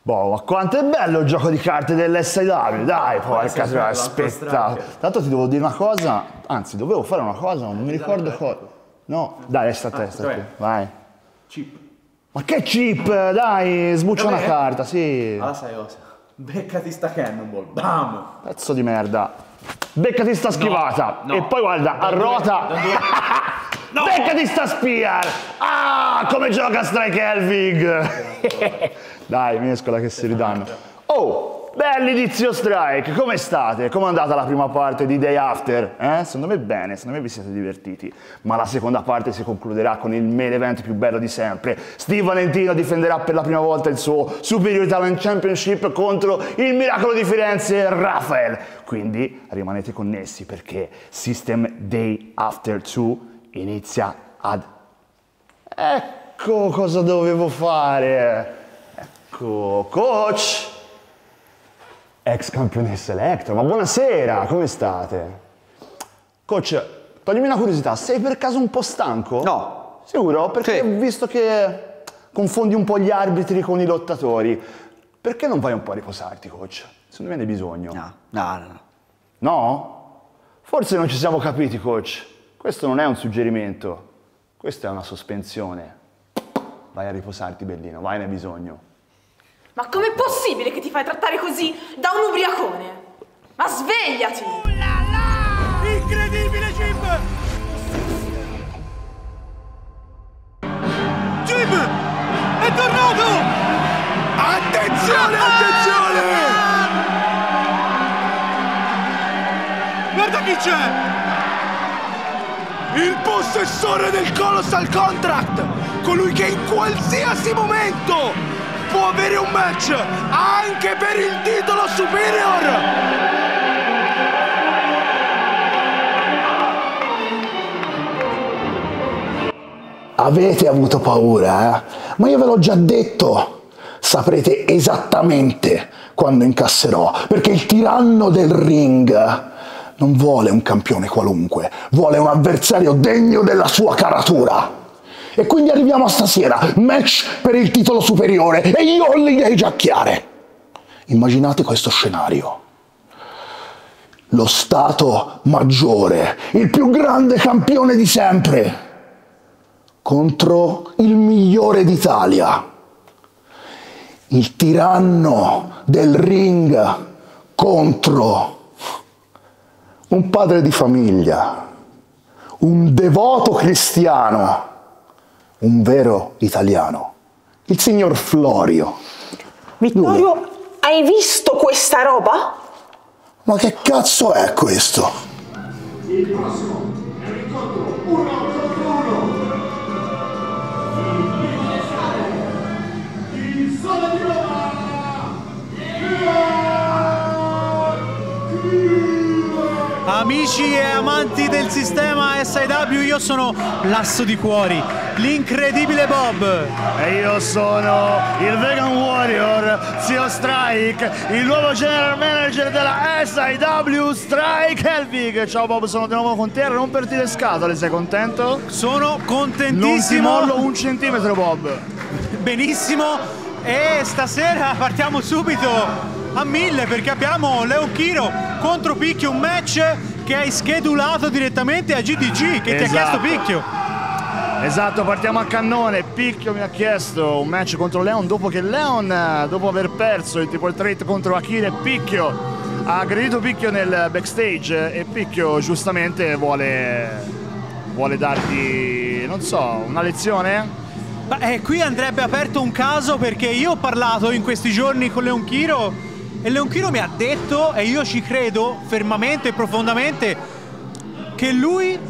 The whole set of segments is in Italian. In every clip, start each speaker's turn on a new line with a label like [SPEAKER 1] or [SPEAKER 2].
[SPEAKER 1] Boh, ma quanto è bello il gioco di carte dell'SIW, dai, porca troia, aspetta. Tanto ti devo dire una cosa, anzi, dovevo fare una cosa, non mi ricordo cosa. No, dai, resta a testa, vai.
[SPEAKER 2] Chip.
[SPEAKER 1] Ma che chip, dai, sbuccia una carta, sì.
[SPEAKER 2] Allora sai cosa? Beccati sta Cannonball, bam!
[SPEAKER 1] Pezzo di merda. Beccati sta schivata.
[SPEAKER 2] no.
[SPEAKER 1] E poi guarda, a rota.
[SPEAKER 2] No.
[SPEAKER 1] Beccati sta Spear. Ah, come gioca Strike Helvig. Dai, mescola che si ridanno. Oh, bell'inizio Strike. Come state? Come è andata la prima parte di Day After? Secondo me bene, secondo me vi siete divertiti. Ma la seconda parte si concluderà con il main event più bello di sempre. Steve Valentino difenderà per la prima volta il suo Superior Talent Championship contro il Miracolo di Firenze, Rafael. Quindi rimanete connessi perché System Day After 2 inizia ad... Ecco cosa dovevo fare. Ecco, coach. Ex campionessa Electro, ma buonasera, come state? Coach, toglimi una curiosità, sei per caso un po' stanco?
[SPEAKER 3] No.
[SPEAKER 1] Sicuro? Perché
[SPEAKER 3] Sì.
[SPEAKER 1] visto che confondi un po' gli arbitri con i lottatori, perché non vai un po' a riposarti, coach? Secondo me ne hai bisogno.
[SPEAKER 3] No.
[SPEAKER 1] No? Forse non ci siamo capiti, coach. Questo non è un suggerimento, questa è una sospensione. Vai a riposarti, bellino, vai, ne hai bisogno.
[SPEAKER 4] Ma com'è possibile che ti fai trattare così da un ubriacone? Ma svegliati!
[SPEAKER 5] Incredibile Jim! Jim! È tornato! Attenzione, attenzione! Guarda chi c'è! Il possessore del Colossal Contract! Colui che in qualsiasi momento può avere un match anche per il titolo Superior!
[SPEAKER 6] Avete avuto paura, eh? Ma io ve l'ho già detto, saprete esattamente quando incasserò, perché il tiranno del ring non vuole un campione qualunque, vuole un avversario degno della sua caratura. E quindi arriviamo a stasera, match per il titolo superiore, e io ho le idee già chiare. Immaginate questo scenario. Lo Stato Maggiore, il più grande campione di sempre, contro il migliore d'Italia. Il tiranno del ring contro un padre di famiglia, un devoto cristiano, un vero italiano, il signor Florio.
[SPEAKER 4] Vittorio, hai visto questa roba?
[SPEAKER 6] Ma che cazzo è questo?
[SPEAKER 5] Il prossimo è un incontro 1 contro 1. Il Sole di Roma!
[SPEAKER 7] Amici e amanti del sistema SIW, io sono Lasso di Cuori, l'incredibile Bob.
[SPEAKER 1] E io sono il Vegan Warrior, zio Strike, il nuovo general manager della SIW, Strike Helvig. Ciao Bob, sono di nuovo con te a romperti le scatole, sei contento?
[SPEAKER 7] Sono contentissimo.
[SPEAKER 1] Non ti mollo un centimetro, Bob.
[SPEAKER 7] Benissimo, e stasera partiamo subito a 1000 perché abbiamo Leon Chiro contro Picchio, un match che hai schedulato direttamente a GDG, che ti ha chiesto Picchio.
[SPEAKER 1] Esatto, partiamo a cannone. Picchio mi ha chiesto un match contro Leon dopo che Leon, dopo aver perso il triple threat contro Akira, Picchio ha aggredito Picchio nel backstage e Picchio giustamente vuole dargli, non so, una lezione?
[SPEAKER 7] Beh, qui andrebbe aperto un caso perché io ho parlato in questi giorni con Leon Chiro e Leon Chiro mi ha detto, e io ci credo fermamente e profondamente, che lui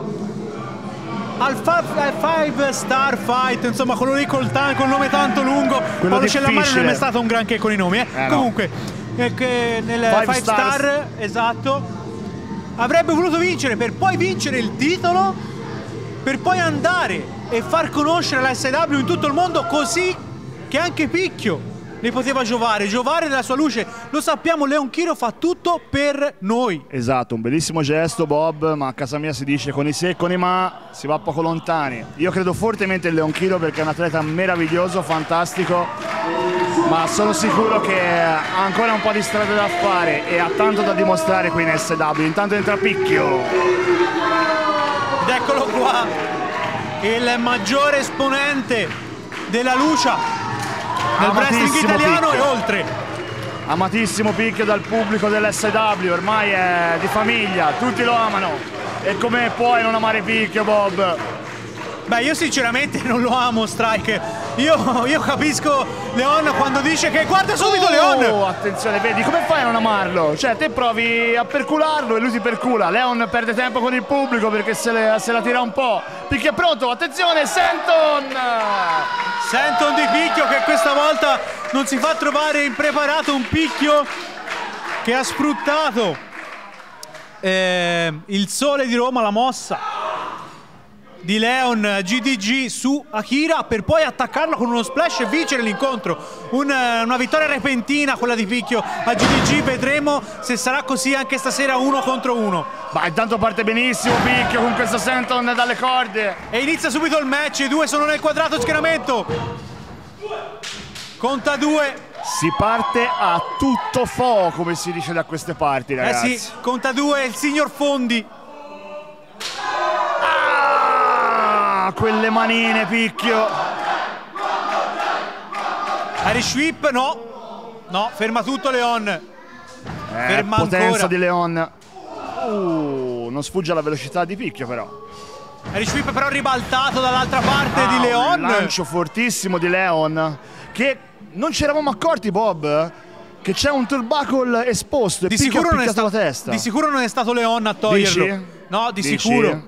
[SPEAKER 7] al 5 Star Fight, insomma quello lì col nome tanto lungo, Paolo Cellamare non è mai stato un granché con i nomi, comunque che nel 5 Star, esatto, avrebbe voluto vincere per poi vincere il titolo, per poi andare e far conoscere la SIW in tutto il mondo, così che anche Picchio ne poteva giovare della sua luce. Lo sappiamo, Leon Chiro fa tutto per noi.
[SPEAKER 1] Esatto, un bellissimo gesto, Bob, ma a casa mia si dice con i se e con i ma si va poco lontani. Io credo fortemente in Leon Chiro perché è un atleta meraviglioso, fantastico, ma sono sicuro che ha ancora un po' di strada da fare e ha tanto da dimostrare qui in SW. Intanto entra Picchio.
[SPEAKER 7] Ed eccolo qua, il maggiore esponente della luce nel wrestling italiano
[SPEAKER 1] Picchio.
[SPEAKER 7] e oltre.
[SPEAKER 1] Amatissimo Picchio dal pubblico dell'SW, ormai è di famiglia, tutti lo amano. E come puoi non amare Picchio, Bob?
[SPEAKER 7] Beh, io sinceramente non lo amo, Strike. Io capisco Leon quando dice che guarda subito Leon.
[SPEAKER 1] Attenzione, vedi, come fai a non amarlo? Cioè, te provi a percularlo e lui ti percula. Leon perde tempo con il pubblico perché se la tira un po'. Picchio è pronto, attenzione, Senton
[SPEAKER 7] di Picchio che questa volta non si fa trovare impreparato, un Picchio che ha sfruttato il sole di Roma, la mossa di Leon GDG su Akira per poi attaccarlo con uno splash e vincere l'incontro. Una vittoria repentina quella di Picchio a GDG, vedremo se sarà così anche stasera 1 contro 1.
[SPEAKER 1] Ma intanto parte benissimo Picchio con questo Senton dalle corde.
[SPEAKER 7] E inizia subito il match, i due sono nel quadrato schieramento. Conta 2.
[SPEAKER 1] Si parte a tutto fo, come si dice da queste parti, ragazzi.
[SPEAKER 7] Eh sì, conta 2, il signor Fondi.
[SPEAKER 1] Quelle manine, Picchio.
[SPEAKER 7] Irish Whip, no, ferma tutto Leon. Ferma
[SPEAKER 1] Potenza
[SPEAKER 7] ancora
[SPEAKER 1] di Leon. Non sfugge alla velocità di Picchio però.
[SPEAKER 7] Irish Whip però ribaltato dall'altra parte di Leon.
[SPEAKER 1] Un lancio fortissimo di Leon, che non ci eravamo accorti, Bob, che c'è un turnbuckle esposto e Picchio ha picchiato la testa.
[SPEAKER 7] Di sicuro non è stato Leon a toglierlo.
[SPEAKER 1] Dici?
[SPEAKER 7] No, di
[SPEAKER 1] Dici?
[SPEAKER 7] sicuro.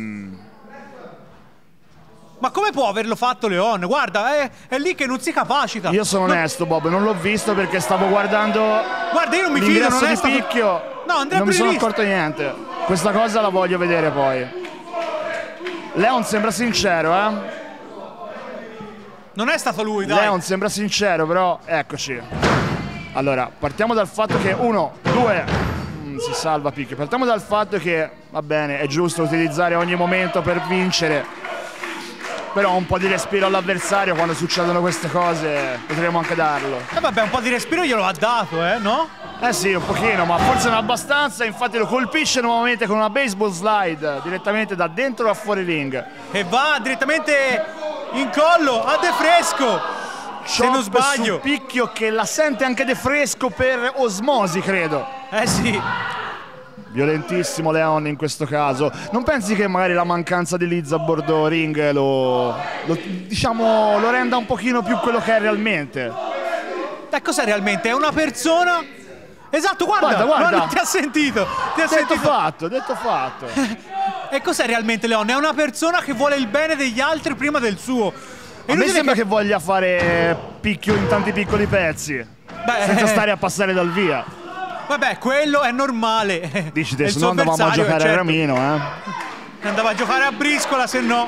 [SPEAKER 7] Ma come può averlo fatto Leon? Guarda, è lì che non si capacita.
[SPEAKER 1] Io sono onesto, Bob, non l'ho visto perché stavo guardando.
[SPEAKER 7] Guarda, io non mi fido, non è
[SPEAKER 1] di
[SPEAKER 7] stato
[SPEAKER 1] Picchio.
[SPEAKER 7] No,
[SPEAKER 1] non mi sono accorto niente. Questa cosa la voglio vedere poi. Leon sembra sincero,
[SPEAKER 7] Non è stato lui, dai.
[SPEAKER 1] Leon sembra sincero, però eccoci. Allora, partiamo dal fatto che 1, 2 si salva Picchio. Partiamo dal fatto che, va bene, è giusto utilizzare ogni momento per vincere. Però un po' di respiro all'avversario quando succedono queste cose potremmo anche darlo.
[SPEAKER 7] Vabbè, un po' di respiro glielo ha dato, no?
[SPEAKER 1] Eh sì, un pochino, ma forse non abbastanza. Infatti lo colpisce nuovamente con una baseball slide direttamente da dentro a fuori ring.
[SPEAKER 7] E va direttamente in collo a De Fresco, se non sbaglio.
[SPEAKER 1] Su Picchio che la sente anche De Fresco per osmosi, credo.
[SPEAKER 7] Eh sì.
[SPEAKER 1] Violentissimo Leon in questo caso. Non pensi che magari la mancanza di Liz a bordo ring lo renda un pochino più quello che è realmente?
[SPEAKER 7] Cos'è realmente? È una persona... Esatto, guarda.
[SPEAKER 1] Guarda.
[SPEAKER 7] Ti ha sentito.
[SPEAKER 1] Detto fatto.
[SPEAKER 7] E cos'è realmente Leon? È una persona che vuole il bene degli altri prima del suo.
[SPEAKER 1] A me sembra che voglia fare Picchio in tanti piccoli pezzi, senza stare a passare dal via.
[SPEAKER 7] Vabbè, quello è normale.
[SPEAKER 1] Dici te, se no andavamo a giocare a Ramino,
[SPEAKER 7] Andava a giocare a briscola, se no.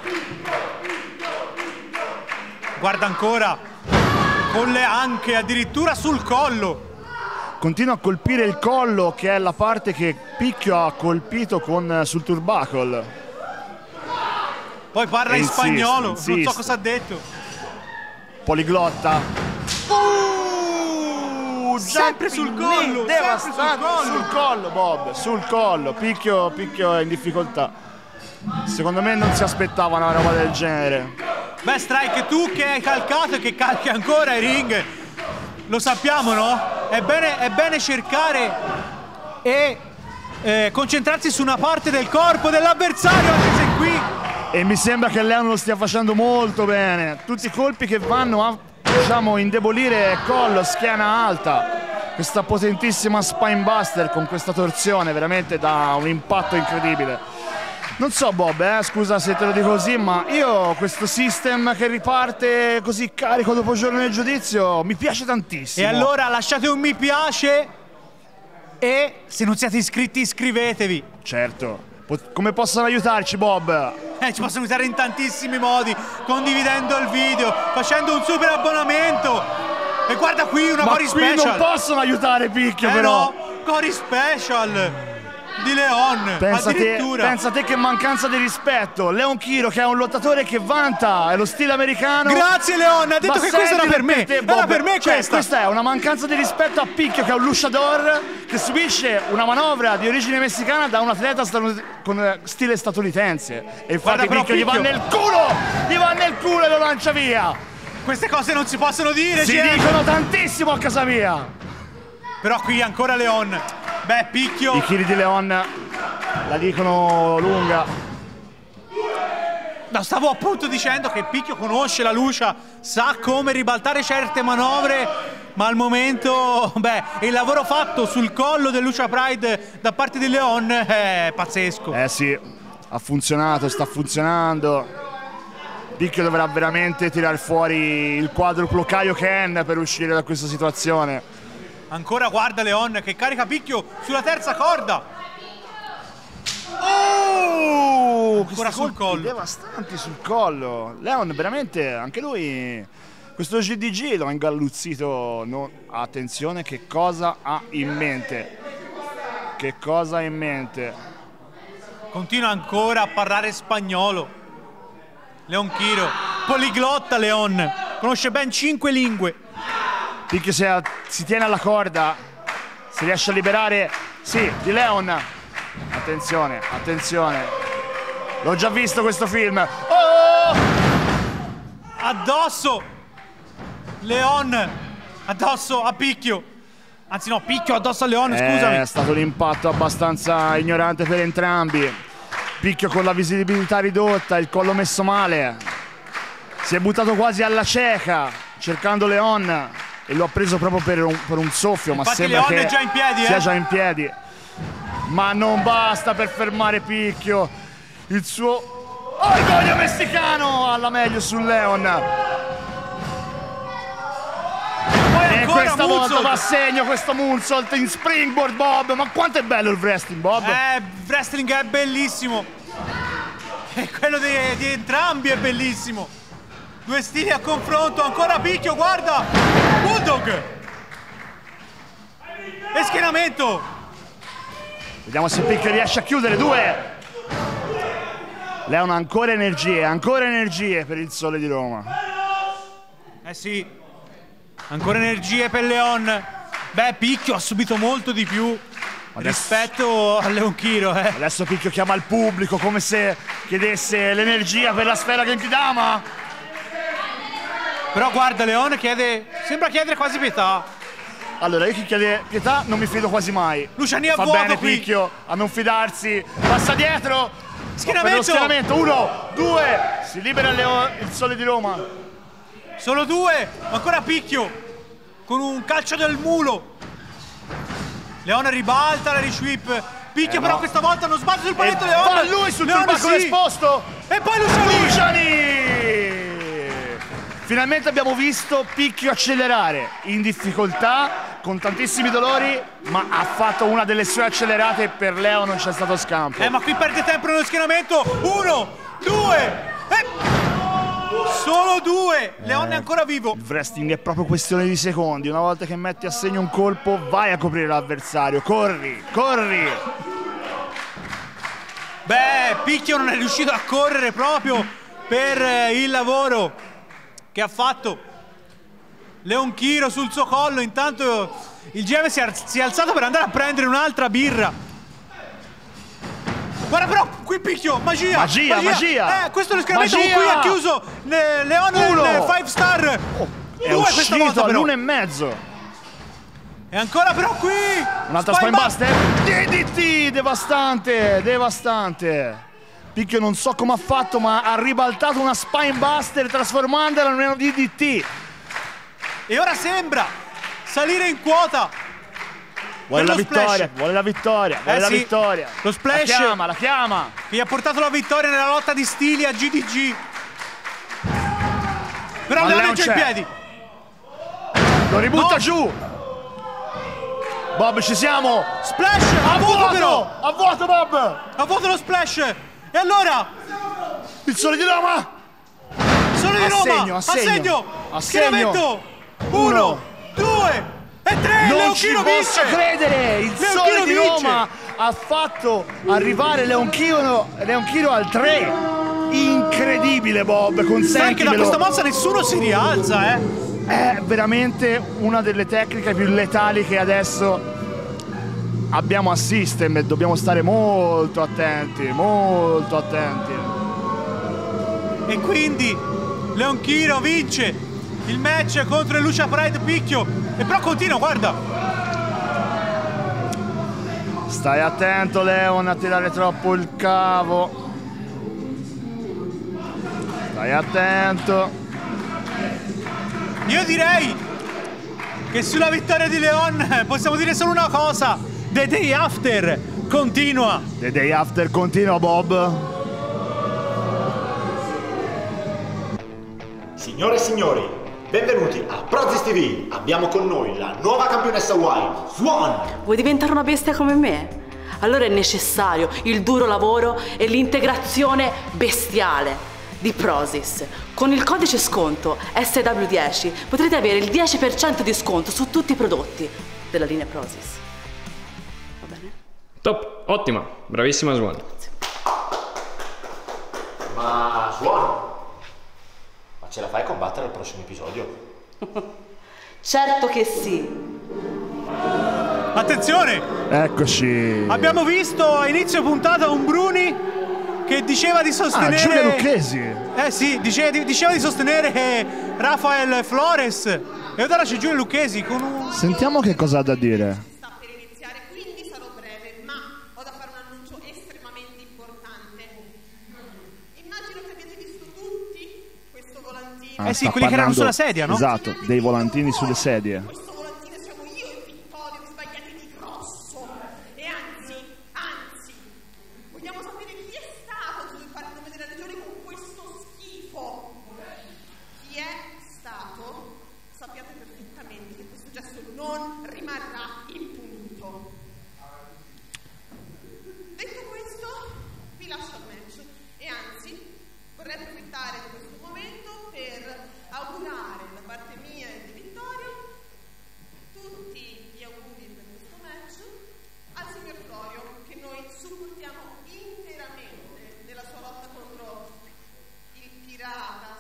[SPEAKER 7] Guarda ancora. Con le anche, addirittura sul collo.
[SPEAKER 1] Continua a colpire il collo, che è la parte che Picchio ha colpito sul turnbuckle.
[SPEAKER 7] Poi parla in spagnolo,
[SPEAKER 1] insiste.
[SPEAKER 7] non so cosa ha detto.
[SPEAKER 1] Poliglotta.
[SPEAKER 7] Sempre sul collo,
[SPEAKER 1] devastante, sul collo, Bob, sul collo. Picchio è in difficoltà. Secondo me non si aspettava una roba del genere.
[SPEAKER 7] Beh, Strike, tu che hai calcato e che calchi ancora i ring, lo sappiamo, no? È bene cercare e concentrarsi su una parte del corpo dell'avversario, anche se qui...
[SPEAKER 1] E mi sembra che Leon lo stia facendo molto bene. Tutti i colpi che vanno a indebolire collo, schiena alta. Questa potentissima spinebuster con questa torsione veramente dà un impatto incredibile. Non so Bob, scusa se te lo dico così, ma io questo system che riparte così carico dopo giorno del giudizio mi piace tantissimo.
[SPEAKER 7] E allora lasciate un mi piace e se non siete iscritti iscrivetevi.
[SPEAKER 1] Certo. Come possono aiutarci, Bob?
[SPEAKER 7] Ci possono aiutare in tantissimi modi, condividendo il video, facendo un super abbonamento E guarda qui una
[SPEAKER 1] Ma
[SPEAKER 7] Cory
[SPEAKER 1] qui
[SPEAKER 7] Special.
[SPEAKER 1] non possono aiutare Picchio, però.
[SPEAKER 7] No, Cory Special di Leon. Addirittura.
[SPEAKER 1] Pensa te che mancanza di rispetto. Leon Chiro, che è un lottatore che vanta, è lo stile americano.
[SPEAKER 7] Grazie Leon, ha detto
[SPEAKER 1] Ma
[SPEAKER 7] che questa era per me.
[SPEAKER 1] te,
[SPEAKER 7] Era
[SPEAKER 1] Bob.
[SPEAKER 7] per me
[SPEAKER 1] Cioè,
[SPEAKER 7] questa.
[SPEAKER 1] è una mancanza di rispetto a Picchio, che è un luchador che subisce una manovra di origine messicana da un atleta con stile statunitense. E infatti
[SPEAKER 7] Guarda,
[SPEAKER 1] Picchio gli va nel culo e lo lancia via.
[SPEAKER 7] Queste cose non si possono dire,
[SPEAKER 1] Si
[SPEAKER 7] GM.
[SPEAKER 1] dicono tantissimo a casa mia.
[SPEAKER 7] Però qui ancora Leon. Beh, Picchio.
[SPEAKER 1] I chili di Leon la dicono lunga.
[SPEAKER 7] No, stavo appunto dicendo che Picchio conosce la lucia, sa come ribaltare certe manovre, ma al momento, beh, il lavoro fatto sul collo del Lucha Pride da parte di Leon è pazzesco.
[SPEAKER 1] Sì, ha funzionato, sta funzionando. Picchio dovrà veramente tirar fuori il quadruplo Kaioken per uscire da questa situazione.
[SPEAKER 7] Ancora guarda Leon che carica Picchio sulla terza corda. Ancora sul collo.
[SPEAKER 1] Devastanti sul collo. Leon veramente, anche lui, questo GDG lo ha ingalluzzito. Attenzione, che cosa ha in mente? Che cosa ha in mente?
[SPEAKER 7] Continua ancora a parlare spagnolo. Leon Chiro, poliglotta Leon, conosce ben 5 lingue.
[SPEAKER 1] Picchio si tiene alla corda, si riesce a liberare, sì, di Leon. Attenzione, attenzione. L'ho già visto questo film. Oh!
[SPEAKER 7] Addosso Leon, addosso a Picchio. Anzi no, Picchio addosso a Leon, scusami.
[SPEAKER 1] È stato un impatto abbastanza ignorante per entrambi. Picchio con la visibilità ridotta, il collo messo male. Si è buttato quasi alla cieca, cercando Leon. E lo ha preso proprio per un soffio.
[SPEAKER 7] Infatti
[SPEAKER 1] ma sembra
[SPEAKER 7] Leon
[SPEAKER 1] che
[SPEAKER 7] è già in piedi,
[SPEAKER 1] sia già in piedi. Ma non basta per fermare Picchio. Il suo orgoglio messicano alla meglio su Leon. E questa volta va a segno questo moonsault in springboard, Bob. Ma quanto è bello il wrestling, Bob?
[SPEAKER 7] Il wrestling è bellissimo. E quello di entrambi è bellissimo. Due stili a confronto, ancora Picchio, guarda! Bulldog! E schienamento!
[SPEAKER 1] Vediamo se Picchio riesce a chiudere, 2! Leon ha ancora energie per il Sole di Roma.
[SPEAKER 7] Sì, ancora energie per Leon. Beh, Picchio ha subito molto di più rispetto a Leon Chiro,
[SPEAKER 1] Adesso Picchio chiama il pubblico come se chiedesse l'energia per la sfera Genkidama.
[SPEAKER 7] Però guarda, Leon sembra chiedere quasi pietà.
[SPEAKER 1] Allora, io chi chiede pietà non mi fido quasi mai.
[SPEAKER 7] Luciani a
[SPEAKER 1] Fa
[SPEAKER 7] vuoto
[SPEAKER 1] bene
[SPEAKER 7] qui.
[SPEAKER 1] Picchio a non fidarsi. Passa dietro.
[SPEAKER 7] Schienamento.
[SPEAKER 1] Per lo schienamento. 1, 2. Si libera il Sole di Roma.
[SPEAKER 7] Solo 2. Ancora Picchio. Con un calcio del mulo. Leon ribalta la risweep. Picchio però questa volta non sbaglia sul paletto. Leon.
[SPEAKER 1] Va lui sul turbacolo esposto.
[SPEAKER 7] E poi
[SPEAKER 1] Luciani. Finalmente abbiamo visto Picchio accelerare in difficoltà, con tantissimi dolori, ma ha fatto una delle sue accelerate e per Leo non c'è stato scampo.
[SPEAKER 7] Ma qui perde tempo nello schienamento. 1, 2, solo 2. Leon è ancora vivo.
[SPEAKER 1] Il wrestling è proprio questione di secondi. Una volta che metti a segno un colpo, vai a coprire l'avversario. Corri, corri.
[SPEAKER 7] Beh, Picchio non è riuscito a correre proprio per il lavoro che ha fatto. Leon Chiro sul suo collo. Intanto il GM si è alzato per andare a prendere un'altra birra. Guarda però, qui Picchio, magia. Questo è lo schienamento con cui ha chiuso Leon nel 5 star.
[SPEAKER 1] È
[SPEAKER 7] 2 questa volta però.
[SPEAKER 1] all'1,5.
[SPEAKER 7] E ancora però qui.
[SPEAKER 1] Un'altra Spinebuster. DDT, devastante, devastante. Picchio non so come ha fatto, ma ha ribaltato una Spinebuster trasformandola in un DDT.
[SPEAKER 7] E ora sembra salire in quota.
[SPEAKER 1] Vuole la vittoria, vuole la vittoria, vuole la vittoria.
[SPEAKER 7] Lo splash
[SPEAKER 1] la chiama.
[SPEAKER 7] Che gli ha portato la vittoria nella lotta di stili a GDG. Però Leon è già in piedi.
[SPEAKER 1] Lo ributta giù. Bob, ci siamo.
[SPEAKER 7] Splash a vuoto però.
[SPEAKER 1] A vuoto, Bob.
[SPEAKER 7] A vuoto lo splash. E allora?
[SPEAKER 1] Il Sole di Roma.
[SPEAKER 7] Sole di Roma. A segno. Schieramento. 1,
[SPEAKER 1] Non ci
[SPEAKER 7] Chiro
[SPEAKER 1] posso
[SPEAKER 7] vince!
[SPEAKER 1] credere! Il
[SPEAKER 7] Leon
[SPEAKER 1] Sole
[SPEAKER 7] Chiro
[SPEAKER 1] di
[SPEAKER 7] vince!
[SPEAKER 1] Roma ha fatto arrivare Leon Chiro al 3. Incredibile, Bob,
[SPEAKER 7] Sai che da
[SPEAKER 1] consentimelo.
[SPEAKER 7] questa mossa nessuno si rialza,
[SPEAKER 1] È veramente una delle tecniche più letali che adesso abbiamo a System e dobbiamo stare molto attenti, molto attenti.
[SPEAKER 7] E quindi Leon Chiro vince il match contro Lucia Pride Picchio. E però continua, guarda.
[SPEAKER 1] Stai attento, Leon, a tirare troppo il cavo. Stai attento.
[SPEAKER 7] Io direi che sulla vittoria di Leon possiamo dire solo una cosa. The Day After continua.
[SPEAKER 1] The Day After continua, Bob.
[SPEAKER 3] Signore e signori, benvenuti a Prozis TV. Abbiamo con noi la nuova campionessa Wild, Swan.
[SPEAKER 8] Vuoi diventare una bestia come me? Allora è necessario il duro lavoro e l'integrazione bestiale di Prozis. Con il codice sconto SW10 potrete avere il 10% di sconto su tutti i prodotti della linea Prozis. Va bene?
[SPEAKER 9] Top, ottima, bravissima Swan.
[SPEAKER 3] Ma Swan, ma ce la fai a combattere al prossimo episodio?
[SPEAKER 8] Certo che sì.
[SPEAKER 7] Attenzione!
[SPEAKER 1] Eccoci.
[SPEAKER 7] Abbiamo visto a inizio puntata un Bruni che diceva di sostenere...
[SPEAKER 1] Giulia Lucchesi.
[SPEAKER 7] Sì, diceva di sostenere Rafael Flores. E ora c'è Giulia Lucchesi con un...
[SPEAKER 1] Sentiamo che cosa ha da dire.
[SPEAKER 10] Sta per iniziare, quindi sarò breve, ma ho da fare un annuncio estremamente importante. Immagino che abbiate visto tutti questo volantino.
[SPEAKER 7] Sì, quelli che erano sulla sedia, no?
[SPEAKER 1] Esatto, dei volantini sulle sedie.
[SPEAKER 10] Questo volantino siamo io e Vittorio, sbagliate di grosso. E anzi, vogliamo sapere chi è stato a dover fare il nome della regione con questo schifo. Chi è stato? Sappiate perfettamente che questo gesto non rimarrà impunito. Detto questo, vi lascio al match e anzi vorrei approfittare di questo momento per augurare da parte mia e di Vittorio tutti gli auguri per questo match al signor Florio, che noi supportiamo interamente nella sua lotta contro il pirata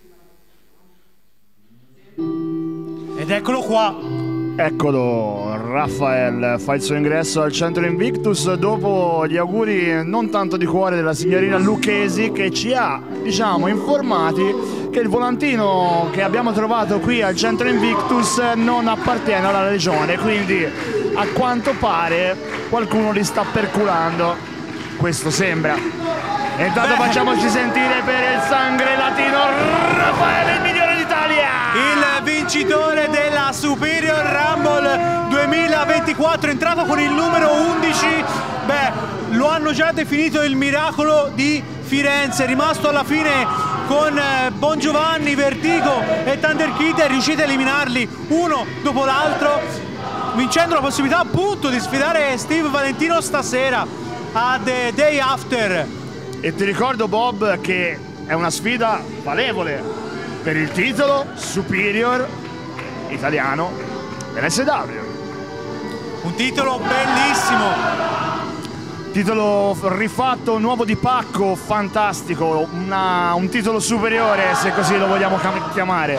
[SPEAKER 10] Steve.
[SPEAKER 7] Ed eccolo qua.
[SPEAKER 1] Eccolo, Rafael fa il suo ingresso al centro Invictus dopo gli auguri non tanto di cuore della signorina Lucchesi, che ci ha, diciamo, informati che il volantino che abbiamo trovato qui al centro Invictus non appartiene alla regione, quindi a quanto pare qualcuno li sta perculando, questo sembra. E intanto facciamoci sentire per il sangue latino Rafael, il migliore d'Italia!
[SPEAKER 7] Il vincitore della Superior Rumble 2024, entrato con il numero 11. Lo hanno già definito il miracolo di Firenze, rimasto alla fine con Bon Giovanni, Vertigo e Thunder Kid, è riuscito a eliminarli uno dopo l'altro, vincendo la possibilità appunto di sfidare Steve Valentino stasera a The Day After.
[SPEAKER 1] E ti ricordo, Bob, che è una sfida valevole per il titolo Superior italiano dell'SW.
[SPEAKER 7] Un titolo bellissimo.
[SPEAKER 1] Titolo rifatto, nuovo di pacco, fantastico, un titolo superiore, se così lo vogliamo chiamare.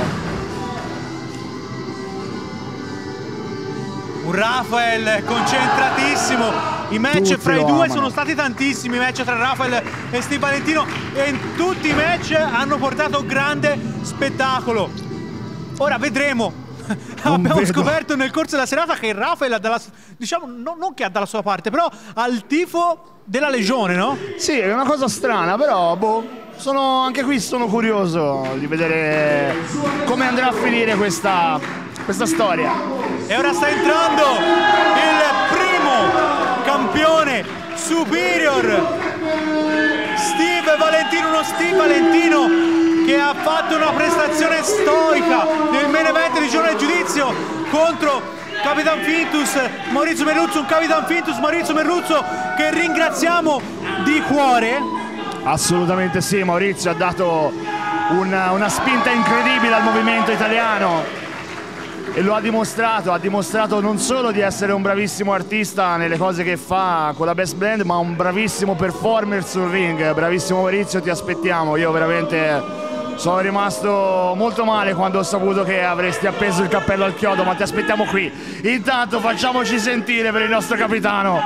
[SPEAKER 7] Un Rafael concentratissimo. I match
[SPEAKER 1] Tutti
[SPEAKER 7] fra i
[SPEAKER 1] lo
[SPEAKER 7] due
[SPEAKER 1] amano.
[SPEAKER 7] sono stati tantissimi, i match tra Rafael e Steve Valentino, e in tutti i match hanno portato grande spettacolo. Ora vedremo. Abbiamo
[SPEAKER 1] vedo.
[SPEAKER 7] scoperto nel corso della serata che Rafael ha dalla, diciamo, non che ha dalla sua parte, però ha il tifo della Legione, no?
[SPEAKER 1] Sì, è una cosa strana, però anche qui sono curioso di vedere come andrà a finire questa storia.
[SPEAKER 7] E ora sta entrando il primo campione Superior, Steve Valentino, uno Steve Valentino che ha fatto una prestazione stoica nel main event di giorno del giudizio contro Capitan Fintus Maurizio Merluzzo, un Capitan Fintus Maurizio Merluzzo che ringraziamo di cuore.
[SPEAKER 1] Assolutamente sì, Maurizio ha dato una spinta incredibile al movimento italiano. e lo ha dimostrato non solo di essere un bravissimo artista nelle cose che fa con la Best Blend, ma un bravissimo performer sul ring. Bravissimo Maurizio, ti aspettiamo. Io veramente sono rimasto molto male quando ho saputo che avresti appeso il cappello al chiodo, ma ti aspettiamo qui. Intanto facciamoci sentire per il nostro capitano.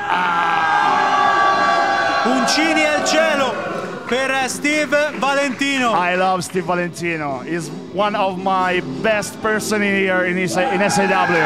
[SPEAKER 7] Uncini al cielo per Steve Valentino.
[SPEAKER 1] I love Steve Valentino. He's one of my best person in here in SAW.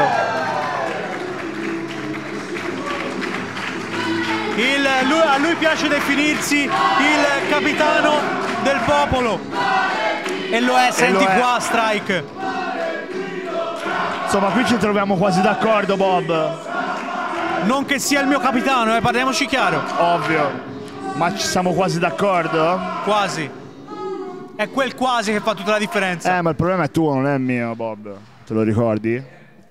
[SPEAKER 7] A lui piace definirsi il capitano del popolo. E lo è, senti qua, Strike.
[SPEAKER 1] Insomma, qui ci troviamo quasi d'accordo, Bob.
[SPEAKER 7] Non che sia il mio capitano, parliamoci chiaro.
[SPEAKER 1] Ovvio. Ma ci siamo quasi d'accordo?
[SPEAKER 7] Quasi. È quel quasi che fa tutta la differenza.
[SPEAKER 1] Ma il problema è tuo, non è mio, Bob. Te lo ricordi?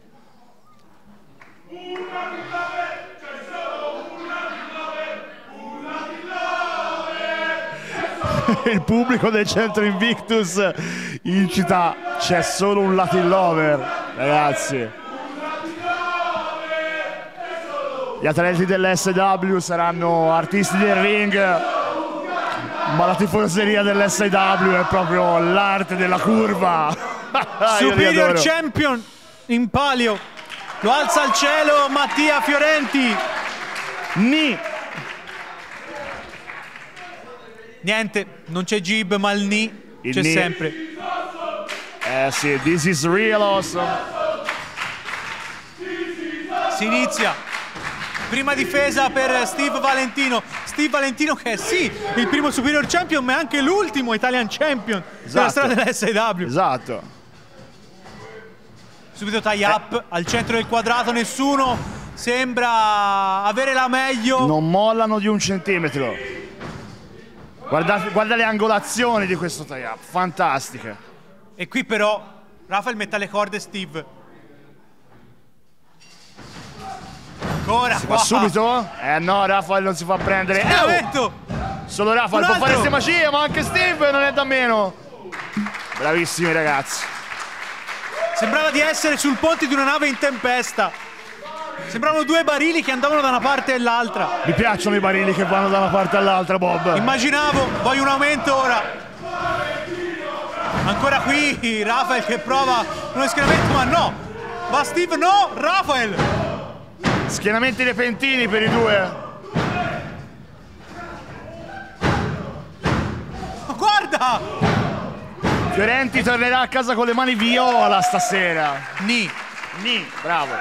[SPEAKER 1] Il pubblico del centro Invictus incita, c'è solo un Latin Lover, ragazzi. Gli atleti dell'SW saranno artisti del ring, ma la tifoseria dell'SW è proprio l'arte della curva.
[SPEAKER 7] Superior Champion in palio, lo alza al cielo Mattia Fiorenti. Niente, non c'è Gib, ma il Ni c'è sempre.
[SPEAKER 1] Sì, this is real awesome.
[SPEAKER 7] Si inizia. Prima difesa per Steve Valentino. Steve Valentino che è sì il primo Superior Champion, ma è anche l'ultimo Italian Champion della storia della SAW.
[SPEAKER 1] Esatto.
[SPEAKER 7] Subito tie up al centro del quadrato, nessuno sembra avere la meglio.
[SPEAKER 1] Non mollano di un centimetro. Guarda le angolazioni di questo tie up, fantastiche.
[SPEAKER 7] E qui però Rafael mette alle corde Steve. Ancora
[SPEAKER 1] si va subito? No, Rafael non si fa prendere. Solo Rafael può fare queste magie, ma anche Steve non è da meno. Bravissimi ragazzi.
[SPEAKER 7] Sembrava di essere sul ponte di una nave in tempesta. Sembravano due barili che andavano da una parte e l'altra.
[SPEAKER 1] Mi piacciono i barili che vanno da una parte all'altra, Bob.
[SPEAKER 7] Immaginavo, voglio un aumento ora. Ancora qui Rafael che prova uno schieramento, ma no. Va Steve, no, Rafael.
[SPEAKER 1] Schienamenti repentini per i due.
[SPEAKER 7] Guarda!
[SPEAKER 1] Fiorenti tornerà a casa con le mani viola stasera.
[SPEAKER 7] Ni,
[SPEAKER 1] bravo.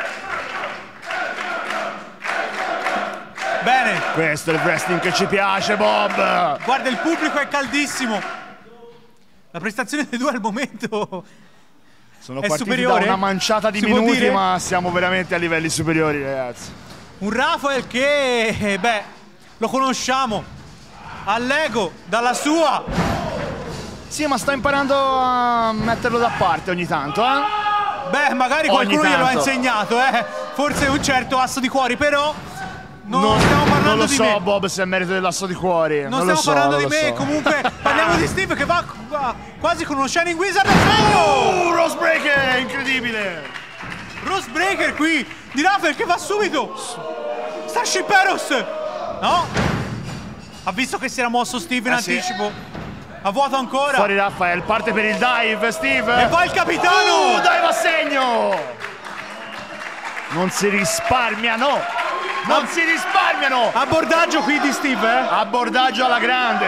[SPEAKER 7] Bene.
[SPEAKER 1] Questo è il wrestling che ci piace, Bob.
[SPEAKER 7] Guarda, il pubblico è caldissimo. La prestazione dei due al momento
[SPEAKER 1] sono
[SPEAKER 7] è
[SPEAKER 1] partiti
[SPEAKER 7] superiore
[SPEAKER 1] da una manciata di minuti, ma siamo veramente a livelli superiori, ragazzi.
[SPEAKER 7] Un Rafael che, lo conosciamo all'ego, dalla sua.
[SPEAKER 1] Sì, ma sta imparando a metterlo da parte ogni tanto,
[SPEAKER 7] magari qualcuno glielo ha insegnato, Forse un certo asso di cuori, però non stiamo parlando di me.
[SPEAKER 1] Non lo so, Bob, se è merito dell'asso di cuori.
[SPEAKER 7] Non stiamo parlando di me, comunque parliamo di Steve che va quasi con uno Shining Wizard.
[SPEAKER 1] Rose Breaker, incredibile.
[SPEAKER 7] Rose Breaker qui di Rafael che va subito. Starship Eros. No? Ha visto che si era mosso Steve in anticipo. A vuoto ancora.
[SPEAKER 1] Fuori Rafael, parte per il dive, Steve.
[SPEAKER 7] E poi il capitano.
[SPEAKER 1] Dive a segno. Non si risparmiano. Non si risparmiano.
[SPEAKER 7] Abbordaggio qui di Steve,
[SPEAKER 1] Abbordaggio alla grande.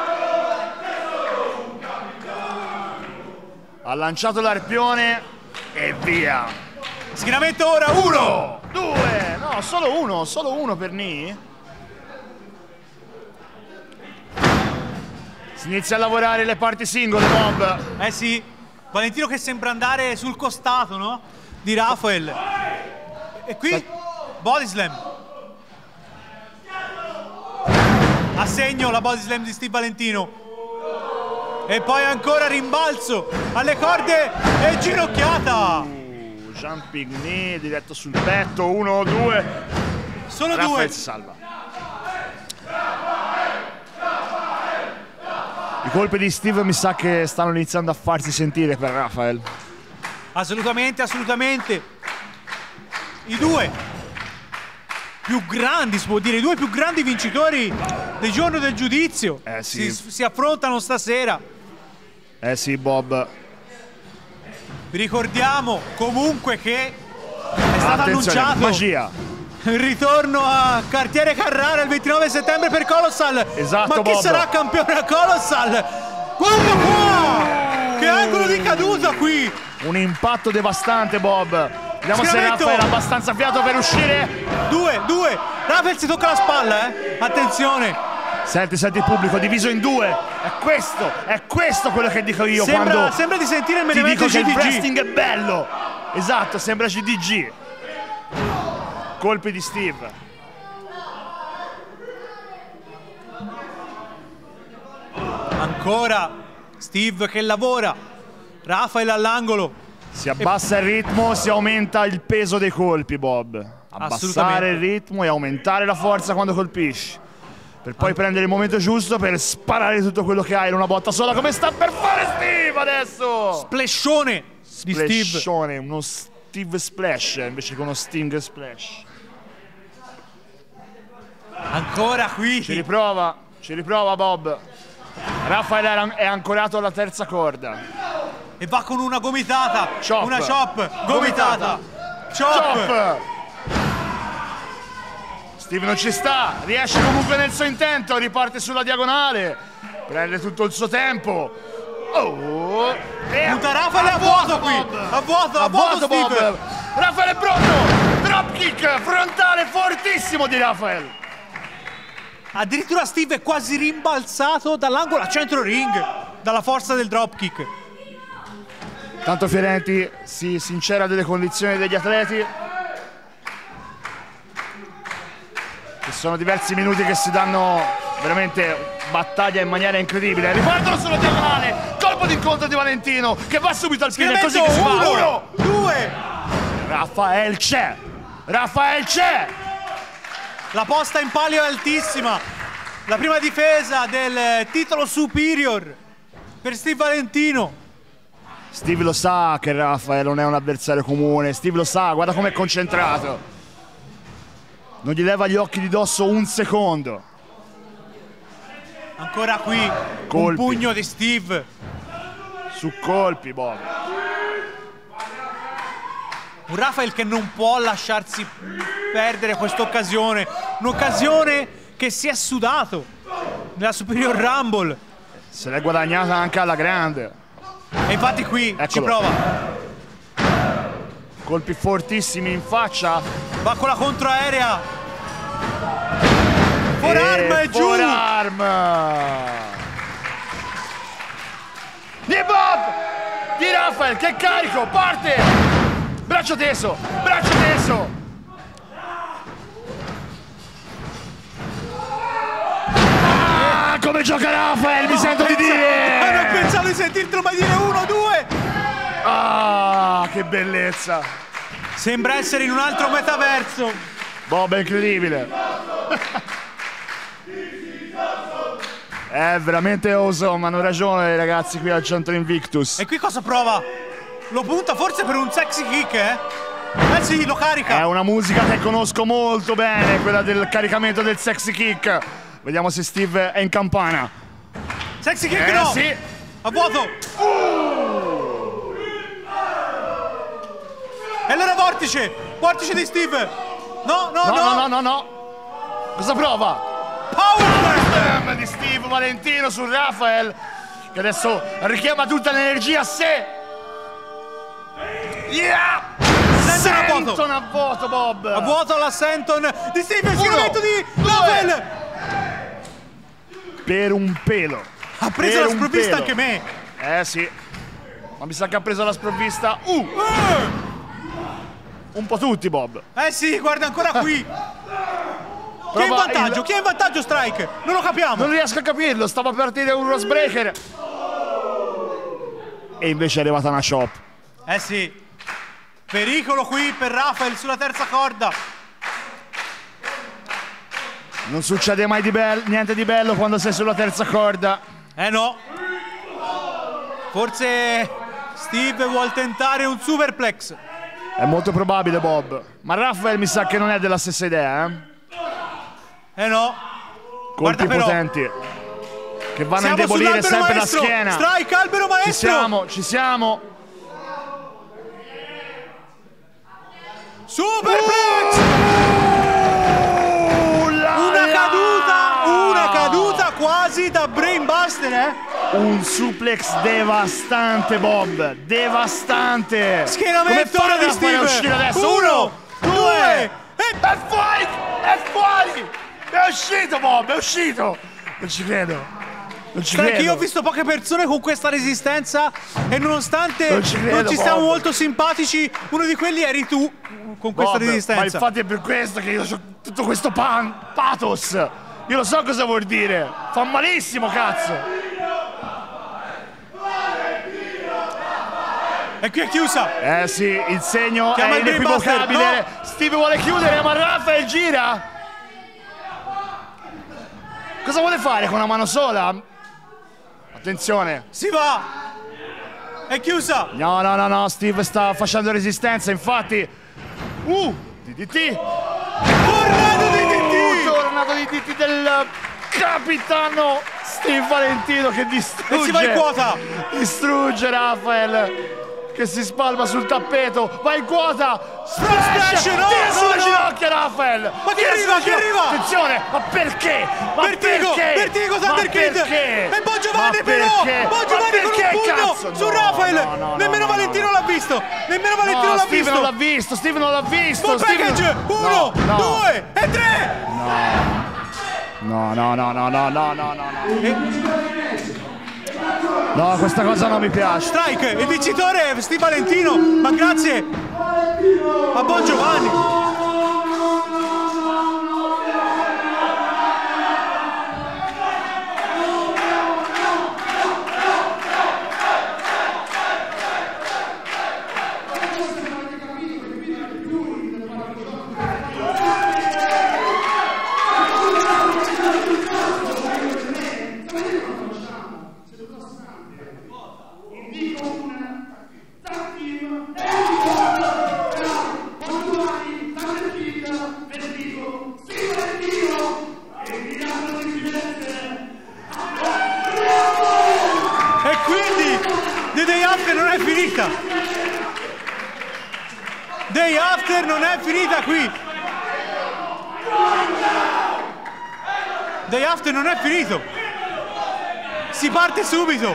[SPEAKER 1] Ha lanciato l'arpione e via.
[SPEAKER 7] Schieramento ora. 1,
[SPEAKER 1] 2. No, solo uno per Ni. Si inizia a lavorare le parti singole, Bob.
[SPEAKER 7] Sì. Valentino che sembra andare sul costato, no? Di Rafael. E qui body slam. A segno la body slam di Steve Valentino. E poi ancora rimbalzo alle corde e ginocchiata.
[SPEAKER 1] Jumping knee diretto sul petto. 1, 2.
[SPEAKER 7] Solo
[SPEAKER 1] Rafael
[SPEAKER 7] 2.
[SPEAKER 1] si salva. I colpi di Steve mi sa che stanno iniziando a farsi sentire per Rafael.
[SPEAKER 7] Assolutamente, assolutamente. I due più grandi, si può dire, i due più grandi vincitori del giorno del giudizio.
[SPEAKER 1] Sì.
[SPEAKER 7] Si affrontano stasera.
[SPEAKER 1] Sì, Bob.
[SPEAKER 7] Vi ricordiamo comunque che è stato annunciato
[SPEAKER 1] magia.
[SPEAKER 7] il ritorno a Cartiere Carrara il 29 settembre per Colossal.
[SPEAKER 1] Esatto,
[SPEAKER 7] ma chi
[SPEAKER 1] Bob.
[SPEAKER 7] sarà campione a Colossal? Guarda qua! Che angolo di caduta qui!
[SPEAKER 1] Un impatto devastante, Bob. Vediamo se Rafael ha abbastanza fiato per uscire.
[SPEAKER 7] Due. Rafael si tocca la spalla, Attenzione.
[SPEAKER 1] Senti il pubblico diviso in due. È questo quello che dico io quando
[SPEAKER 7] sembra di sentire il
[SPEAKER 1] ti
[SPEAKER 7] menevento
[SPEAKER 1] dico che il
[SPEAKER 7] CDG.
[SPEAKER 1] wrestling è bello. Esatto, sembra CDG. Colpi di Steve.
[SPEAKER 7] Ancora Steve che lavora. Rafael all'angolo.
[SPEAKER 1] Si abbassa il ritmo, si aumenta il peso dei colpi, Bob. Abbassare il ritmo e aumentare la forza quando colpisci. Per poi prendere il momento giusto per sparare tutto quello che hai in una botta sola, come sta per fare Steve adesso!
[SPEAKER 7] Splashone di Steve.
[SPEAKER 1] Splashone, uno Steve Splash invece che uno Sting Splash.
[SPEAKER 7] Ancora qui.
[SPEAKER 1] Ci riprova Bob. Rafael è ancorato alla terza corda.
[SPEAKER 7] E va con una gomitata.
[SPEAKER 1] Chop.
[SPEAKER 7] Una chop. Gomitata. Chop.
[SPEAKER 1] Steve non ci sta. Riesce comunque nel suo intento. Riparte sulla diagonale. Prende tutto il suo tempo.
[SPEAKER 7] Butta Rafael a vuoto qui. A vuoto Steve.
[SPEAKER 1] Bob. Rafael è pronto. Dropkick frontale fortissimo di Rafael.
[SPEAKER 7] Addirittura Steve è quasi rimbalzato dall'angolo a centro ring dalla forza del dropkick.
[SPEAKER 1] Tanto Fiorenti si sincera delle condizioni degli atleti. Ci sono diversi minuti che si danno veramente battaglia in maniera incredibile. Ripartono sulla diagonale. Colpo d'incontro di Valentino che va subito al piede. Così che si fa. 1,
[SPEAKER 7] 2.
[SPEAKER 1] Rafael c'è.
[SPEAKER 7] La posta in palio è altissima. La prima difesa del titolo superior per Steve Valentino.
[SPEAKER 1] Steve lo sa che Rafael non è un avversario comune. Steve lo sa, guarda com'è concentrato. Non gli leva gli occhi di dosso un secondo.
[SPEAKER 7] Ancora qui
[SPEAKER 1] Colpi.
[SPEAKER 7] un pugno di Steve.
[SPEAKER 1] Su colpi, Bob.
[SPEAKER 7] Un Rafael che non può lasciarsi perdere questa occasione. Un'occasione che si è sudato nella Superior Rumble.
[SPEAKER 1] Se l'è guadagnata anche alla grande.
[SPEAKER 7] E infatti qui
[SPEAKER 1] Eccolo.
[SPEAKER 7] ci prova.
[SPEAKER 1] Colpi fortissimi in faccia.
[SPEAKER 7] Va con la controaerea. Forearm e giù.
[SPEAKER 1] Forearm. Di Bob. Di Rafael che carico. Parte. Braccio teso. Come gioca Rafael, mi sento di dire!
[SPEAKER 7] Non pensavo di sentirtelo mai dire 1, 2!
[SPEAKER 1] Che bellezza!
[SPEAKER 7] Sembra essere in un altro metaverso.
[SPEAKER 1] Bob è incredibile! È veramente awesome, hanno ragione i ragazzi qui al Centro Invictus.
[SPEAKER 7] E qui cosa prova? Lo punta forse per un sexy kick, Eh sì, lo carica!
[SPEAKER 1] È una musica che conosco molto bene, quella del caricamento del sexy kick. Vediamo se Steve è in campana.
[SPEAKER 7] Sexy kick no!
[SPEAKER 1] Sì.
[SPEAKER 7] A vuoto! E allora vortice! Vortice di Steve! No!
[SPEAKER 1] Cosa prova?
[SPEAKER 7] Power
[SPEAKER 1] Slam di Steve Valentino su Rafael, che adesso richiama tutta l'energia a sé. Senton a vuoto, Bob.
[SPEAKER 7] A vuoto alla Senton di Steve, il schienamento di Rafael.
[SPEAKER 1] Per un pelo.
[SPEAKER 7] Ha preso la sprovvista anche me.
[SPEAKER 1] Sì. Ma mi sa che ha preso la sprovvista. Un po' tutti, Bob.
[SPEAKER 7] Sì, guarda ancora qui. Chi è in vantaggio? Chi è in vantaggio, Strike? Non lo capiamo.
[SPEAKER 1] Non riesco a capirlo. Stava per partire un Rose Breaker. E invece è arrivata una chop.
[SPEAKER 7] Sì. Pericolo qui per Rafael sulla terza corda.
[SPEAKER 1] Non succede mai niente di bello quando sei sulla terza corda.
[SPEAKER 7] No. Forse Steve vuol tentare un superplex.
[SPEAKER 1] È molto probabile, Bob. Ma Rafael mi sa che non è della stessa idea,
[SPEAKER 7] no.
[SPEAKER 1] Colpi potenti che vanno a indebolire sempre la schiena.
[SPEAKER 7] Strike, albero maestro.
[SPEAKER 1] Ci siamo.
[SPEAKER 7] Superplex! Una caduta quasi da brainbuster,
[SPEAKER 1] Un suplex devastante, Bob. Devastante.
[SPEAKER 7] Schienamento ora di Steve.
[SPEAKER 1] Uscire adesso?
[SPEAKER 7] 1, 2
[SPEAKER 1] e... È fuori! È fuori! È uscito, Bob, è uscito! Non ci credo. Non ci credo.
[SPEAKER 7] Io ho visto poche persone con questa resistenza e nonostante non ci stiamo molto simpatici, uno di quelli eri tu con questa resistenza.
[SPEAKER 1] Ma infatti è per questo che io ho tutto questo pathos. Io lo so cosa vuol dire. Fa malissimo, cazzo.
[SPEAKER 7] E qui è chiusa.
[SPEAKER 1] Sì, il segno
[SPEAKER 7] chiama
[SPEAKER 1] è inequivocabile. No. Steve vuole chiudere, ma Rafael gira. Cosa vuole fare con una mano sola? Attenzione.
[SPEAKER 7] Si va. È chiusa.
[SPEAKER 1] No, Steve sta facendo resistenza, infatti. DDT. Tornado di DDT del capitano Steve Valentino che distrugge.
[SPEAKER 7] E si va in quota.
[SPEAKER 1] Distrugge Rafael che si spalma sul tappeto. Va in quota.
[SPEAKER 7] Splash.
[SPEAKER 1] Tira sulle ginocchia Rafael.
[SPEAKER 7] Ma che arriva?
[SPEAKER 1] Attenzione. Ma perché?
[SPEAKER 7] Vertigo Thunderkid. E Bon Giovanni però. Bon Giovanni con un pugno su Rafael. Nemmeno Valentino l'ha visto.
[SPEAKER 1] Steve non l'ha visto. Steve non l'ha visto.
[SPEAKER 7] Full package. 1, 2 e 3.
[SPEAKER 1] No. No, questa cosa non mi piace.
[SPEAKER 7] Strike, il vincitore è Steve Valentino, ma grazie a Bon Giovanni. Day After non è finita qui. Day After non è finito. Si parte subito.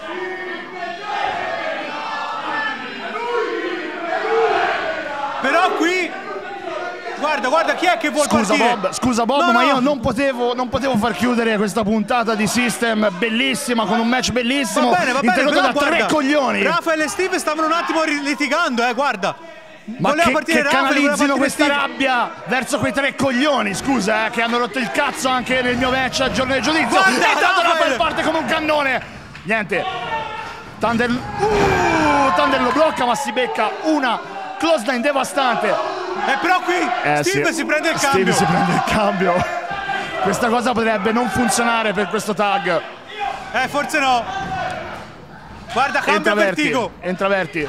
[SPEAKER 7] Però qui guarda chi è che vuol partire.
[SPEAKER 1] Scusa Bob, ma io non potevo far chiudere questa puntata di System bellissima con un match bellissimo.
[SPEAKER 7] Va bene,
[SPEAKER 1] interrotto da tre coglioni.
[SPEAKER 7] Rafael e Steve stavano un attimo litigando, guarda.
[SPEAKER 1] Ma che canalizzino questa rabbia verso quei tre coglioni, scusa, che hanno rotto il cazzo anche nel mio match a giorno del giudizio.
[SPEAKER 7] Guarda,
[SPEAKER 1] e tanto Rafael parte come un cannone. Niente. Thunder lo blocca, ma si becca una close line devastante.
[SPEAKER 7] E però qui Steve si prende il cambio.
[SPEAKER 1] Steve si prende il cambio. Questa cosa potrebbe non funzionare per questo tag.
[SPEAKER 7] Forse no. Guarda, cambia Vertigo.
[SPEAKER 1] Entra Verti.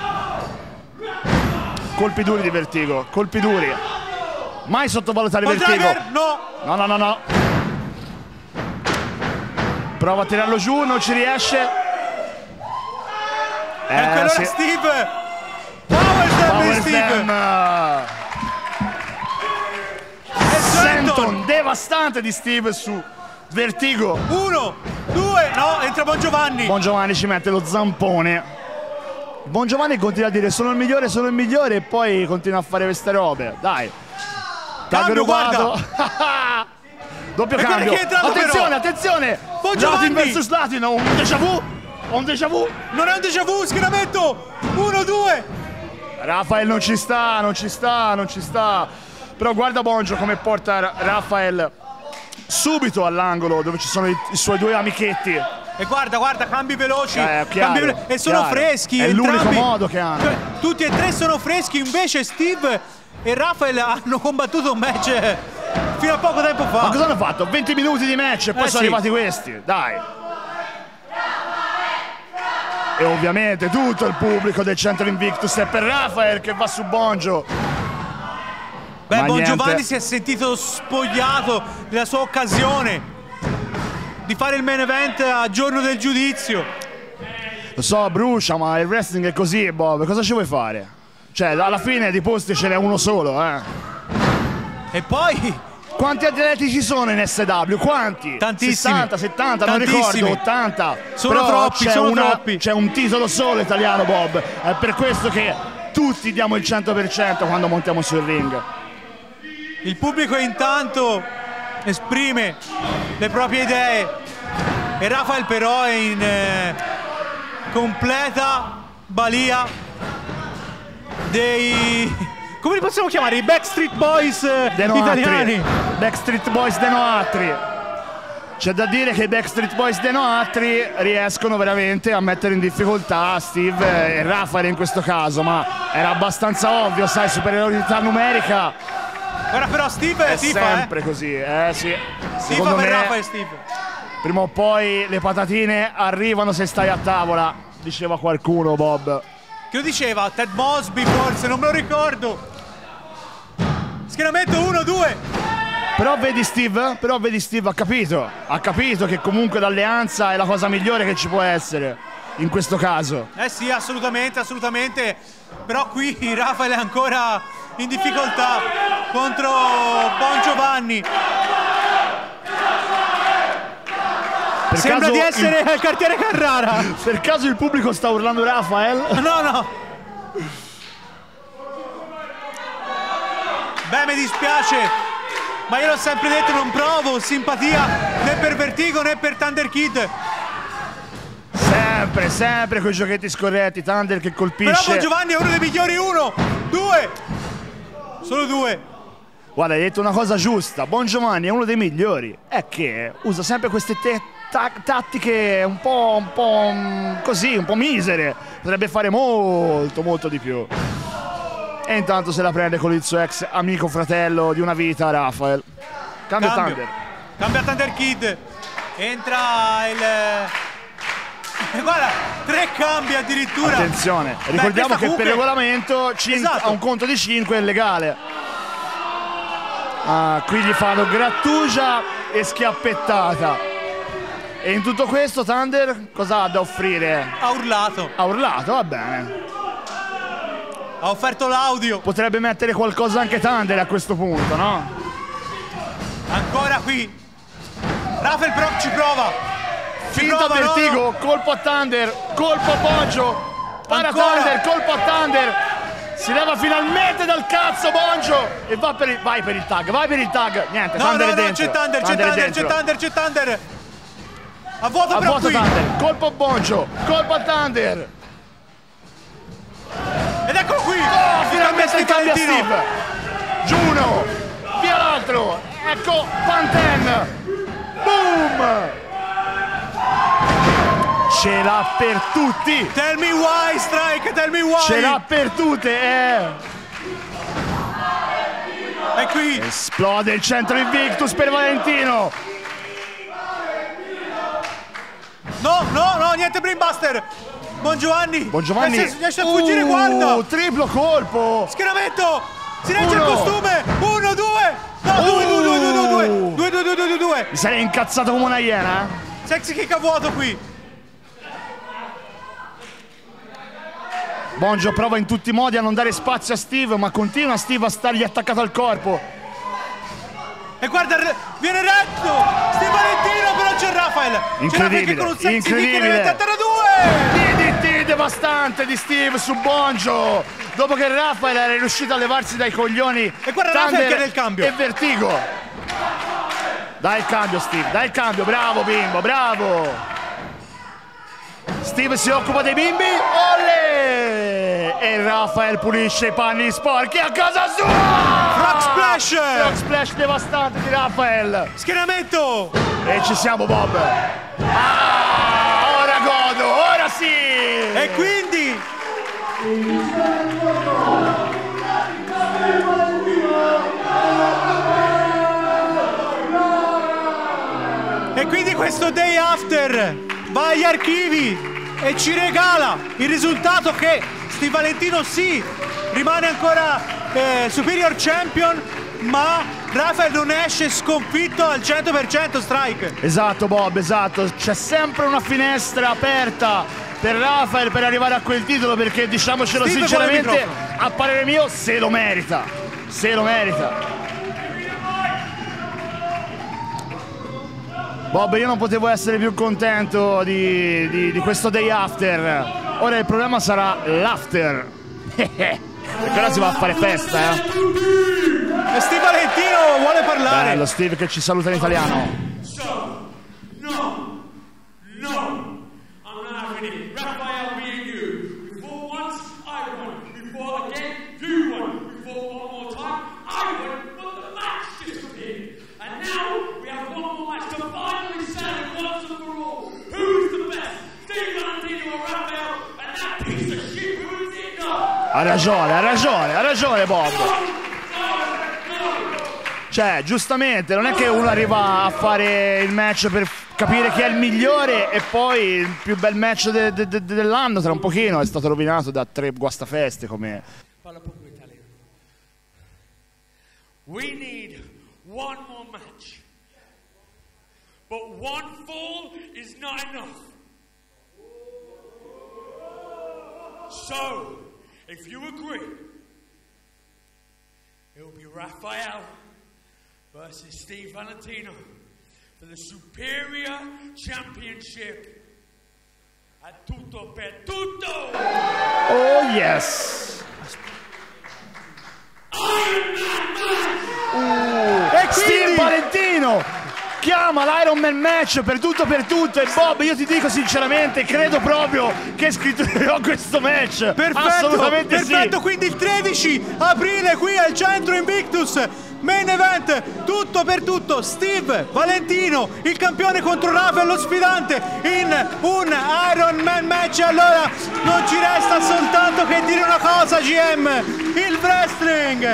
[SPEAKER 1] Colpi duri di Vertigo, colpi duri. Mai sottovalutare Vertigo. No. Prova a tirarlo giù, non ci riesce.
[SPEAKER 7] Ecco allora Steve. Power Steve.
[SPEAKER 1] Senton devastante di Steve su Vertigo.
[SPEAKER 7] 1, 2, no, entra Bon Giovanni.
[SPEAKER 1] Bon Giovanni ci mette lo zampone. Bon Giovanni continua a dire sono il migliore e poi continua a fare queste robe. Dai.
[SPEAKER 7] Cambio, guarda.
[SPEAKER 1] Doppio cambio. Attenzione.
[SPEAKER 7] Bon Giovanni
[SPEAKER 1] Latin vs Latin, un déjà vu?
[SPEAKER 7] Non è un déjà vu, schieramento. 1, 2.
[SPEAKER 1] Rafael non ci sta. Però guarda Bonjo come porta Rafael subito all'angolo dove ci sono i suoi due amichetti.
[SPEAKER 7] E guarda, cambi veloci.
[SPEAKER 1] E
[SPEAKER 7] sono freschi.
[SPEAKER 1] È l'unico modo che hanno.
[SPEAKER 7] Cioè, tutti e tre sono freschi, invece Steve e Rafael hanno combattuto un match fino a poco tempo fa.
[SPEAKER 1] Ma cosa hanno fatto? 20 minuti di match e poi sono arrivati questi. Dai. E ovviamente tutto il pubblico del Centro Invictus è per Rafael che va su Bonjo.
[SPEAKER 7] Beh,
[SPEAKER 1] Ma
[SPEAKER 7] Bon
[SPEAKER 1] niente.
[SPEAKER 7] Giovanni si è sentito spogliato della sua occasione di fare il main event a giorno del giudizio.
[SPEAKER 1] Lo so, brucia, ma il wrestling è così, Bob. Cosa ci vuoi fare? Cioè, alla fine di posti ce n'è uno solo, eh.
[SPEAKER 7] E poi...
[SPEAKER 1] Quanti atleti ci sono in SW? Quanti?
[SPEAKER 7] Tantissimi.
[SPEAKER 1] 60, 70,
[SPEAKER 7] Tantissimi.
[SPEAKER 1] non ricordo, 80.
[SPEAKER 7] Sono
[SPEAKER 1] Però
[SPEAKER 7] troppi, troppi.
[SPEAKER 1] C'è un titolo solo italiano, Bob. È per questo che tutti diamo il 100% quando montiamo sul ring.
[SPEAKER 7] Il pubblico intanto esprime le proprie idee e Rafael però è in completa balia dei... come li possiamo chiamare? I Backstreet Boys italiani.
[SPEAKER 1] Backstreet Boys de Noatri. C'è da dire che i Backstreet Boys de Noatri riescono veramente a mettere in difficoltà Steve e Rafael in questo caso, ma era abbastanza ovvio, sai, superiorità numerica.
[SPEAKER 7] Ora però Steve
[SPEAKER 1] È
[SPEAKER 7] tifa,
[SPEAKER 1] sempre così, sì.
[SPEAKER 7] Tifa
[SPEAKER 1] Secondo
[SPEAKER 7] per
[SPEAKER 1] me,
[SPEAKER 7] Rafael Steve.
[SPEAKER 1] prima o poi le patatine arrivano se stai a tavola, diceva qualcuno, Bob.
[SPEAKER 7] Che lo diceva? Ted Mosby forse, non me lo ricordo. Schieramento 1-2.
[SPEAKER 1] Però vedi Steve, ha capito che comunque l'alleanza è la cosa migliore che ci può essere in questo caso.
[SPEAKER 7] Eh sì, assolutamente, assolutamente. Però qui Rafael è ancora in difficoltà contro Bon Giovanni. Sembra di essere il cartiere Carrara.
[SPEAKER 1] Per caso il pubblico sta urlando Rafael?
[SPEAKER 7] No. Beh, mi dispiace, ma io l'ho sempre detto, non provo simpatia né per Vertigo né per Thunder Kid.
[SPEAKER 1] Sempre quei giochetti scorretti, Thunder che colpisce.
[SPEAKER 7] Però Bon Giovanni è uno dei migliori, 1, 2, solo 2.
[SPEAKER 1] Guarda, hai detto una cosa giusta, Bon Giovanni è uno dei migliori. È che usa sempre queste tattiche un po' così, un po' misere. Potrebbe fare molto di più. E intanto se la prende con il suo ex amico fratello di una vita, Rafael. Cambia Thunder.
[SPEAKER 7] Cambia Thunder Kid. Entra guarda, 3 cambi addirittura.
[SPEAKER 1] Attenzione, ricordiamo che per regolamento
[SPEAKER 7] esatto,
[SPEAKER 1] a un conto di 5 è legale. Qui gli fanno grattugia e schiappettata. E in tutto questo Thunder cosa ha da offrire?
[SPEAKER 7] Ha urlato.
[SPEAKER 1] Ha urlato, va bene.
[SPEAKER 7] Ha offerto l'audio.
[SPEAKER 1] Potrebbe mettere qualcosa anche Thunder a questo punto, no?
[SPEAKER 7] Ancora qui. Rafael però ci prova.
[SPEAKER 1] Finta Vertigo, no. Colpo a Thunder, colpo a Bonjo. Para Thunder, colpo a Thunder. Si leva finalmente dal cazzo Bonjo e vai per il tag. Niente, Thunder è dentro.
[SPEAKER 7] C'è Thunder. A vuoto però qui.
[SPEAKER 1] Thunder, colpo a Bonjo, colpo a Thunder.
[SPEAKER 7] Ed ecco qui!
[SPEAKER 1] Finalmente il cambia Steve! Giù uno! Via l'altro! Ecco Panten! Boom! Ce l'ha per tutti!
[SPEAKER 7] Tell me why, Strike, tell me why!
[SPEAKER 1] Ce l'ha per tutte,
[SPEAKER 7] E qui!
[SPEAKER 1] Esplode il Centro Invictus per Valentino!
[SPEAKER 7] No, niente Brainbuster! Bon Giovanni riesce a fuggire, guarda!
[SPEAKER 1] Triplo colpo!
[SPEAKER 7] Schieramento! Si regge il costume! 1, 2! No, 2!
[SPEAKER 1] Mi sarei incazzato come una iena?
[SPEAKER 7] Sexy kick a vuoto qui!
[SPEAKER 1] Bonjo prova in tutti i modi a non dare spazio a Steve, ma continua Steve a stargli attaccato al corpo.
[SPEAKER 7] E guarda, viene retto! Steve Valentino, però c'è Rafael!
[SPEAKER 1] Incredibile,
[SPEAKER 7] con un sexy
[SPEAKER 1] incredibile!
[SPEAKER 7] Kick
[SPEAKER 1] DDT devastante di Steve su Bonjo! Dopo che Rafael era riuscito a levarsi dai coglioni.
[SPEAKER 7] E guarda Rafael che è nel cambio!
[SPEAKER 1] E Vertigo! Dai il cambio Steve, dai il cambio, bravo bimbo, bravo! Steve si occupa dei bimbi, olè! E Rafael pulisce i panni sporchi a casa sua!
[SPEAKER 7] Frog Splash!
[SPEAKER 1] Frog Splash devastante di Rafael!
[SPEAKER 7] Schieramento!
[SPEAKER 1] E ci siamo, Bob! Ora godo, ora sì!
[SPEAKER 7] E quindi... E quindi questo Day After va agli archivi e ci regala il risultato che Steve Valentino sì, rimane ancora Superior Champion, ma Rafael non esce sconfitto al 100%, Strike.
[SPEAKER 1] Esatto Bob, esatto, c'è sempre una finestra aperta per Rafael per arrivare a quel titolo, perché diciamocelo
[SPEAKER 7] Steve,
[SPEAKER 1] sinceramente, a parere mio se lo merita, se lo merita. Bob, io non potevo essere più contento di questo day after. Ora il problema sarà l'after. Perché ora si va a fare festa,
[SPEAKER 7] E Steve Valentino vuole parlare.
[SPEAKER 1] Bello Steve che ci saluta in italiano.
[SPEAKER 11] No, I'm not having it. Raphael, me and you. Before once, I won. Before again, you won. Before one more time, I won. But the match disappeared. And now we have one more match to finally settle once and for all. Who's the best? Steve Valentino or Raphael? And that piece of shit, who is it? No.
[SPEAKER 1] Ha ragione Bob. Cioè, giustamente, non è che uno arriva a fare il match per capire chi è il migliore e poi il più bel match dell'anno tra un pochino è stato rovinato da 3 guastafeste come...
[SPEAKER 11] Parla poco italiano. We need one more match. But one fall is not enough. So, if you agree, it will be Raphael versus Steve Valentino for the Superior Championship. A tutto per tutto!
[SPEAKER 1] Oh yes! Steve Valentino chiama l'Iron Man match per tutto e Bob, io ti dico sinceramente, credo proprio che scritturerò questo match.
[SPEAKER 7] Perfetto,
[SPEAKER 1] assolutamente
[SPEAKER 7] perfetto,
[SPEAKER 1] sì.
[SPEAKER 7] quindi il 13 aprile qui al centro Invictus, main event, tutto per tutto, Steve Valentino, il campione contro Rafael, lo sfidante, in un Iron Man match. Allora non ci resta soltanto che dire una cosa, GM, il wrestling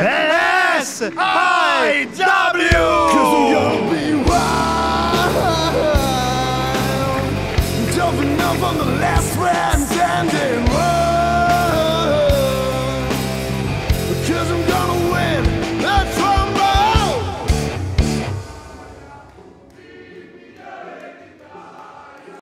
[SPEAKER 1] S-I-W!
[SPEAKER 5] Jumping up on the last man standing.